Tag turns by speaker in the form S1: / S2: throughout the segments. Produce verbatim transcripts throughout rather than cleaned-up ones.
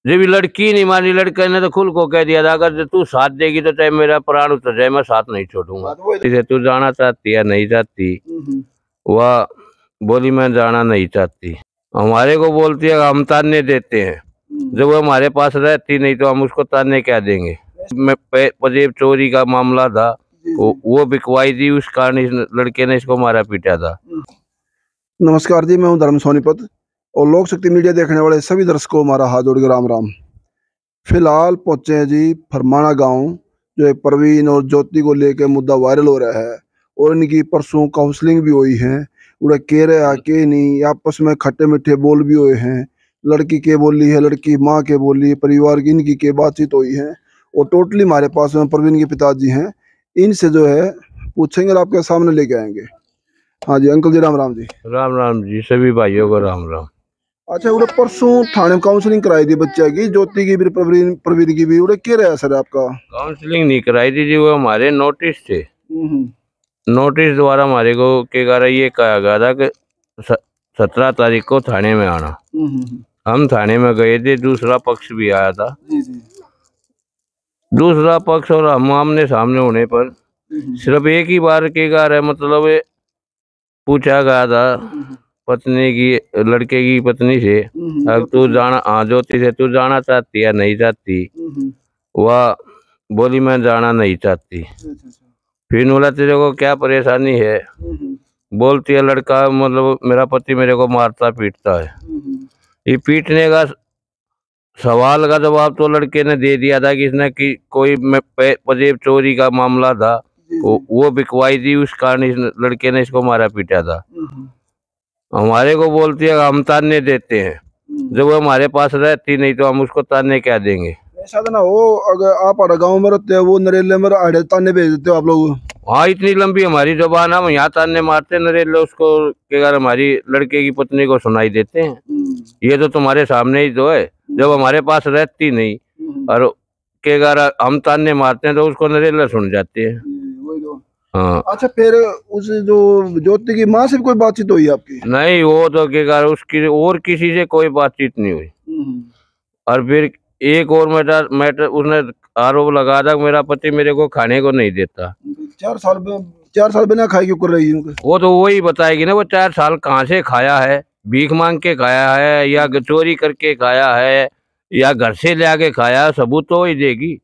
S1: जब ये लड़की नहीं मानी, लड़के ने तो खुल को कह दिया था अगर तू साथ देगी तो चाहे मेरा प्राण उतर जाए, मैं साथ नहीं छोड़ूंगा। इसे तू जाना चाहती या नहीं चाहती, वह बोली मैं जाना नहीं चाहती। हमारे को बोलती है हम ताने देते हैं, जब वो हमारे पास रहती नहीं तो हम उसको ताने क्या देंगे। मैं पजेब चोरी का मामला था, वो, वो बिकवाई थी, उस कारण इस लड़के ने इसको मारा पीटा था।
S2: नमस्कार जी, मैं हूं धर्म सोनीपत और लोक शक्ति मीडिया देखने वाले सभी दर्शकों को हमारा हाथ जोड़ के राम राम। फिलहाल पहुंचे हैं जी फरमाना गांव, जो है प्रवीण और ज्योति को लेकर मुद्दा वायरल हो रहा है और इनकी परसों काउंसलिंग भी हुई है। उड़ा कह रहे आके नहीं, आपस में खट्टे मीठे बोल भी हुए हैं। लड़की के बोली है, लड़की माँ के बोली, परिवार की इनकी के बातचीत हुई है और टोटली हमारे पास में प्रवीण के पिताजी हैं, इनसे जो है पूछेंगे और आपके सामने लेके आएंगे। हाँ जी अंकल जी, राम राम जी।
S1: राम राम जी, सभी भाइयों को राम राम।
S2: अच्छा, उड़े परसों थाने में काउंसलिंग कराई थी बच्चा की, ज्योति की भी, प्रवीण प्रवीण की भी। उड़े क्या रहा सर आपका?
S1: काउंसलिंग नहीं कराई थी जी, वो हमारे नोटिस थे। नोटिस द्वारा हमारे को के कारण ये कहा गया था कि सत्रह तारीख को थाने में आना। हम थाने में गए थे, दूसरा पक्ष भी आया था। दूसरा पक्ष और हम आमने सामने होने पर सिर्फ एक ही बार के गार है, मतलब पूछा गया था पत्नी की, लड़के की पत्नी से, अब तू जाना, हाँ ज्योति से तू जाना चाहती या नहीं चाहती। वह बोली मैं जाना नहीं चाहती। फिर बोला तेरे को क्या परेशानी है? बोलती है लड़का, मतलब मेरा पति मेरे को मारता पीटता है। ये पीटने का सवाल का जवाब तो लड़के ने दे दिया था कि इसने कि कोई पजेब चोरी का मामला था, वो, वो बिकवाई थी, उस कारण इस लड़के ने इसको मारा पीटा था। हमारे को बोलती है हम ताने देते हैं, जब वो हमारे पास रहती नहीं तो हम उसको ताने क्या देंगे।
S2: ऐसा ना हो, अगर आप गाँव में रहते हो, वो नरेले में आड़े ताने भेज देते हो आप लोग।
S1: हाँ, इतनी लंबी हमारी जुबान, हम यहाँ ताने मारते नरेले उसको के कारण हमारी लड़के की पत्नी को सुनाई देते हैं। ये तो तुम्हारे सामने ही तो है, जब हमारे पास रहती नहीं और के कारण हम ताने मारते हैं तो उसको नरेला सुन जाते हैं। हाँ।
S2: अच्छा, फिर उस जो ज्योति की माँ से कोई बातचीत हुई आपकी?
S1: नहीं, वो तो के कारण उसकी और किसी से कोई बातचीत नहीं हुई। और फिर एक और मैटर मैटर उसने आरोप लगा था मेरा पति मेरे को खाने को नहीं देता।
S2: चार साल में चार साल बिना खाए क्यों कर रही है?
S1: वो तो वही बताएगी ना, वो चार साल कहाँ से खाया है, भीख मांग के खाया है या चोरी करके खाया है या घर से ले आके खाया, सबूत तो ही देगी।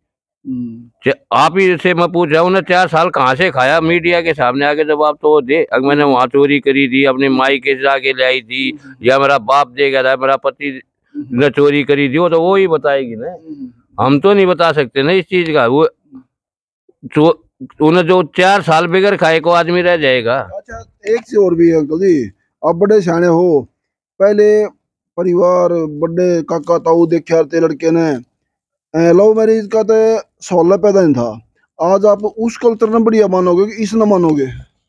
S1: आप ही से मैं पूछ रहा हूँ ना, चार साल कहाँ से खाया? मीडिया के सामने आके जवाब तो वो दे। अगर मैंने वहाँ चोरी करी थी, अपनी माई के जाके ले आई थी, या मेरा बाप दे गया था, मेरा पति ने चोरी करी थी, वो तो वो ही बताएगी ना। हम तो नहीं बता सकते ना इस चीज का। वो तो उन्हें जो चार साल बगैर खाए को आदमी रह जाएगा।
S2: अच्छा, एक से और भी अंकल जी, आप बड़े सियाने हो, पहले परिवार बड़े काका ताऊ देखे थे लड़के ने, लव मैरिज का तो सोलह पैदा नहीं था। आज आप उस कल्चर ने बढ़िया मानोगे कि इस न मानोगे?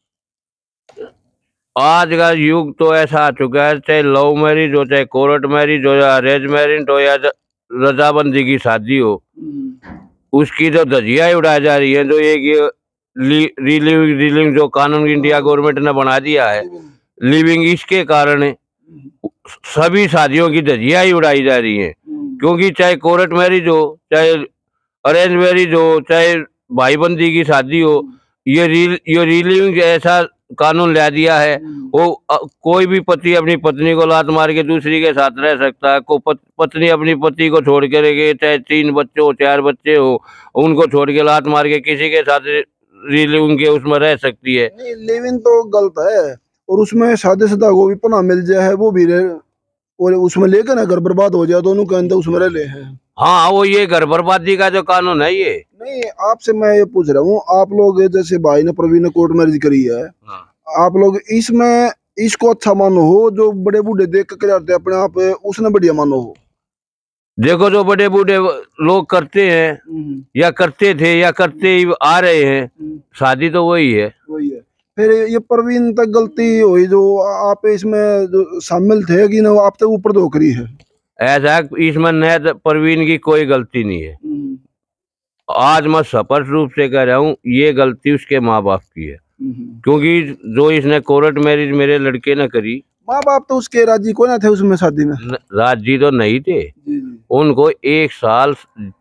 S1: आज का युग तो ऐसा आ चुका है, चाहे लव मैरिज हो, चाहे कोर्ट मैरिज हो, या अरेंज मैरिज हो, या रजाबंदी की शादी हो, उसकी जो धज्जियां उड़ाई जा रही है, जो एक रिलिविंग रिलिविंग जो कानून इंडिया गवर्नमेंट ने बना दिया है, लिविंग, इसके कारण सभी शादियों की धज्जियां ही उड़ाई जा रही है। क्योंकि चाहे कोर्ट मैरिज हो, चाहे अरेंज मैरिज हो, चाहे भाईबंदी की शादी हो, ये रील ये रिलिविंग ऐसा कानून ला दिया है, वो कोई भी पति अपनी पत्नी को लात मार के दूसरी के साथ रह सकता है। को पत, पत्नी अपनी पति को छोड़ के रहे, चाहे तीन बच्चे हो, चार बच्चे हो, उनको छोड़ के लात मार के किसी के साथ रिलिविंग के उसमें रह सकती है।
S2: नहीं, लिविंग तो गलत है, और उसमें शादीशुदा को भी पना मिल जाए है, वो भी रहे, और उसमें लेकर ना घर बर्बाद हो जाए, दोनों के अंदर उसमें रह ले हैं।
S1: हाँ, वो ये घर बर्बादी का जो कानून है ये।
S2: नहीं, आपसे मैं ये पूछ रहा हूँ, आप लोग जैसे भाई ने प्रवीण ने कोर्ट मैरिज करी है, हाँ। आप लोग इसमें इसको अच्छा मानो हो, जो बड़े बूढ़े देख कर जाते अपने आप, उसने बढ़िया मानो हो?
S1: देखो, जो बड़े बूढ़े लोग करते हैं या करते थे या करते ही आ रहे हैं, शादी तो वही है
S2: वही है। फिर ये प्रवीण तक गलती हुई, जो आप इसमें जो शामिल थे कि ना, आप तक ऊपर तो करी है?
S1: ऐसा इसमें नया प्रवीण की कोई गलती नहीं है। आज मैं स्पष्ट रूप से कह रहा हूँ, ये गलती उसके माँ बाप की है। क्योंकि जो इसने कोर्ट मैरिज मेरे लड़के ने करी,
S2: माँ बाप तो उसके राजी को ना थे उसमें शादी में?
S1: न- राजी तो नहीं थे।
S2: जी जी।
S1: उनको एक साल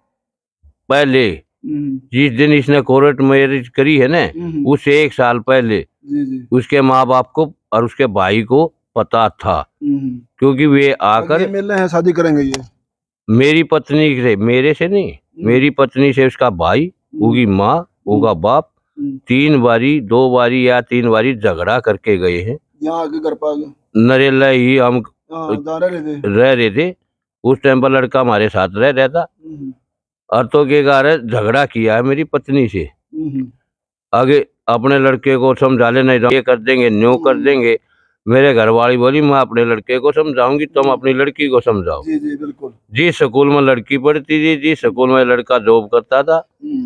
S1: पहले, जिस दिन इसने कोर्ट मैरिज करी है ना, उससे एक साल पहले
S2: जी जी।
S1: उसके माँ बाप को और उसके भाई को पता था, क्योंकि वे आकर
S2: मिल रहे हैं, शादी करेंगे ये।
S1: मेरी पत्नी से, मेरे से नहीं, मेरी पत्नी से उसका भाई, उगी माँ, उगा बाप तीन बारी दो बारी या तीन बारी झगड़ा करके गए हैं।
S2: यहाँ आके घर पा गए,
S1: नरेला ही हम
S2: रह रहे थे
S1: रह रहे थे उस टाइम पर, लड़का हमारे साथ रह रहा था। और तो के कारण झगड़ा किया है मेरी पत्नी से। आगे अपने लड़के को समझा ले, नहीं ये कर देंगे, न्यू कर देंगे। मेरे घर वाली बोली मैं अपने लड़के को समझाऊंगी, तुम अपनी लड़की को समझाओ।
S2: जी जी बिल्कुल। जिस
S1: स्कूल में लड़की पढ़ती थी, जिस स्कूल में लड़का जॉब करता था,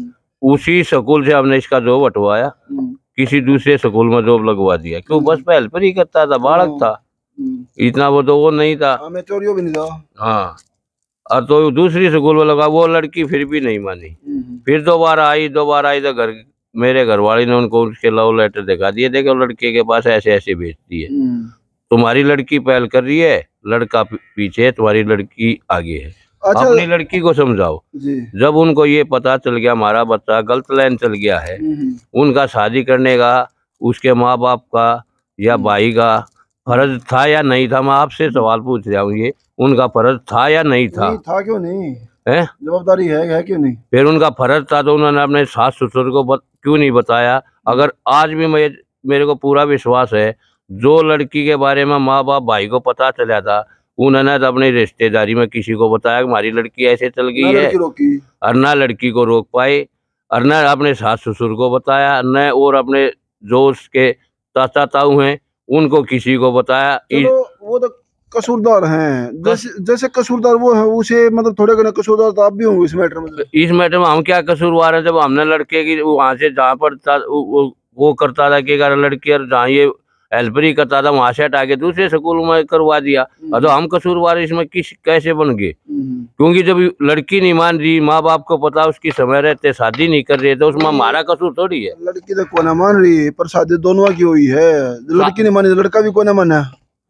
S1: उसी स्कूल से हमने इसका जॉब हटवाया, किसी दूसरे स्कूल में जॉब लगवा दिया। क्यों? बस पहल पर ही करता था, बालक था, इतना वो तो वो नहीं था,
S2: चोरियों भी नहीं था।
S1: हाँ। और तो दूसरी स्कूल में लगा, वो लड़की फिर भी नहीं मानी। फिर दोबारा आई, दोबारा आई तो घर मेरे घर वाले ने उनको उसके लव लेटर दिखा दिए, देखो लड़के के पास ऐसे ऐसे भेजती है, तुम्हारी लड़की पहल कर रही है, लड़का पीछे, तुम्हारी लड़की आगे है। अच्छा, अपनी लड़की को समझाओ जी। जब उनको ये पता चल गया हमारा बच्चा गलत लाइन चल गया है, उनका शादी करने का उसके माँ बाप का या भाई का फर्ज था या नहीं था? मैं आपसे सवाल पूछ रहा हूँ, ये उनका फर्ज था या नहीं था?
S2: नहीं था, क्यों नहीं है? जवाबदारी है, है क्यों नहीं?
S1: फिर उनका फर्ज था तो उन्होंने अपने सास ससुर को बत, क्यों नहीं बताया? अगर आज भी मैं मेरे को पूरा विश्वास है, जो लड़की के बारे में माँ बाप भाई को पता चला था, उन्होंने तो अपनी रिश्तेदारी में किसी को बताया कि हमारी लड़की ऐसे चल गई है, और ना लड़की को रोक पाए, और न अपने सास ससुर को बताया, न और अपने जो उसके चाचा ताऊ हैं उनको किसी को बताया।
S2: वो तो कसूरदार हैं, जैसे जैसे कसूरदार वो है, उसे मतलब थोड़े घने कसूरदार तो आप भी होंगे इस मैटर में।
S1: इस मैटर में हम क्या कसूरवार है? जब हमने लड़के की वहां से जहाँ पर वो, वो करता था कि लड़की, और जहाँ ये हेल्परी करता था वहां से हटा के दूसरे स्कूल में करवा दिया, तो हम कसूरवार इसमें किस कैसे बन गए? क्योंकि जब लड़की नहीं मान रही, माँ बाप को पता उसकी समय रहते शादी नहीं कर रहे, तो उसमें हमारा कसूर थोड़ी है।
S2: लड़की तो कोई ना मान रही है, पर शादी दोनों की हुई है, लड़की नहीं मानी, लड़का भी कोई ना माना।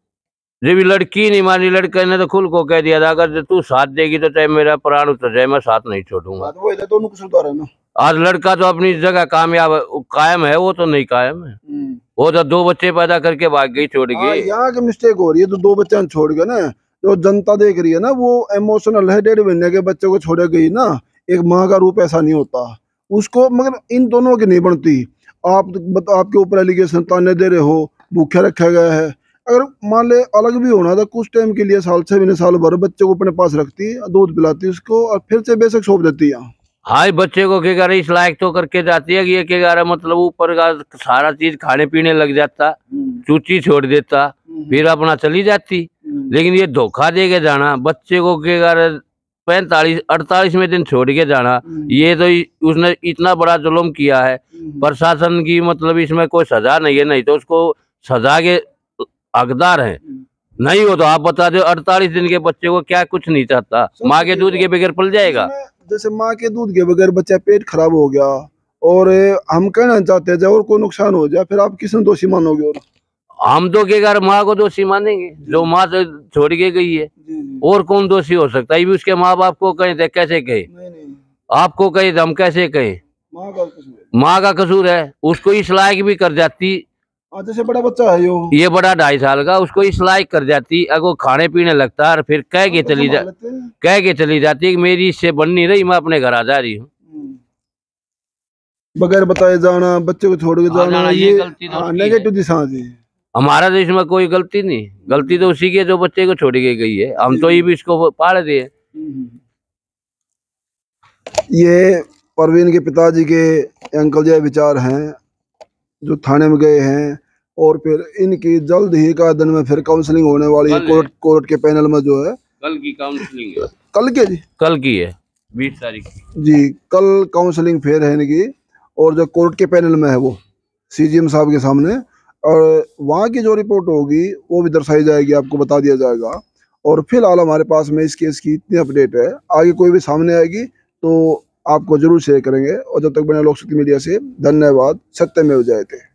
S1: जब लड़की नहीं मानी, लड़के ने तो खुल को कह दिया था अगर तू साथ देगी तो चाहे मेरा प्राण उतर जाए, मैं साथ नहीं छोड़ूंगा।
S2: दोनों कसूरदार है ना।
S1: आज लड़का तो अपनी जगह कामयाब कायम है, वो तो नहीं कायम है, वो तो दो बच्चे पैदा करके भाग गई, छोड़ गई।
S2: यहाँ की मिस्टेक हो रही है, तो दो बच्चे छोड़ गए ना, जो जनता देख रही है ना, वो इमोशनल है। डेढ़ महीने के बच्चे को छोड़ गई ना, एक माँ का रूप ऐसा नहीं होता उसको, मगर इन दोनों की नहीं बनती। आप आपके ऊपर एलिगेशन ताने दे रहे हो, भूखे रखा गया है। अगर मान ले अलग भी होना था कुछ टाइम के लिए, साल छह महीने साल भर बच्चे को अपने पास रखती, दूध पिलाती उसको, और फिर से बेशक सौंप देती है।
S1: हाँ, बच्चे को क्या करे, इस लायक तो करके जाती है कि ये क्या रहा, मतलब ऊपर का सारा चीज खाने पीने लग जाता, चूची छोड़ देता, फिर अपना चली जाती। लेकिन ये धोखा दे के जाना, बच्चे को क्या पैंतालीस अड़तालीसवें दिन छोड़ के जाना, ये तो उसने इतना बड़ा जुल्म किया है। प्रशासन की मतलब इसमें कोई सजा नहीं है, नहीं तो उसको सजा के हकदार है। नहीं हो तो आप बता दो, अड़तालीस दिन के बच्चे को क्या कुछ नहीं चाहता, माँ के दूध के बगैर पल जाएगा।
S2: जैसे माँ के दूध के बगैर बच्चा पेट खराब हो गया, और हम कहना चाहते हैं और कोई नुकसान हो जाए, फिर आप किसने दोषी मानोगे? और
S1: हम तो क्या माँ को दोषी मानेंगे, जो माँ से छोड़ के गई है, और कौन दोषी हो सकता है? ये भी उसके माँ बाप को कहे थे, कैसे कहे? आपको कहे थे, हम कैसे कहे? माँ का कसूर है, उसको इस लायक भी कर जाती।
S2: जैसे बड़ा बच्चा है यो,
S1: ये बड़ा ढाई साल का, उसको इस लायक कर जाती, अगर वो खाने पीने लगता और फिर कह के चली जा कह के चली जाती कि मेरी इससे बन नहीं रही, मैं अपने घर आ जा रही हूँ।
S2: बगैर बताए जाना, बच्चे को छोड़ के जाना, ये नेगेटिव दिशा थी।
S1: हमारा तो इसमें कोई गलती नहीं, गलती तो उसी की जो बच्चे को छोड़ के गई है, हम तो ये भी इसको पाल दिए।
S2: ये परवीन के पिताजी के अंकल जी विचार हैं, जो थाने में गए हैं, और फिर इनकी जल्द ही का दिन में फिर काउंसलिंग होने वाली है कोर्ट कोर्ट के पैनल में, जो है
S1: कल की काउंसलिंग है।
S2: कल के जी
S1: कल की है बीस तारीख
S2: जी, कल काउंसलिंग फिर है इनकी, और जो कोर्ट के पैनल में है वो सीजीएम साहब के सामने, और वहाँ की जो रिपोर्ट होगी वो भी दर्शाई जाएगी, आपको बता दिया जाएगा। और फिलहाल हमारे पास में इस केस की इतनी अपडेट है, आगे कोई भी सामने आएगी तो आपको जरूर शेयर करेंगे। और जब तक बने लोक शक्ति मीडिया से, धन्यवाद। सत्यमेव जयते।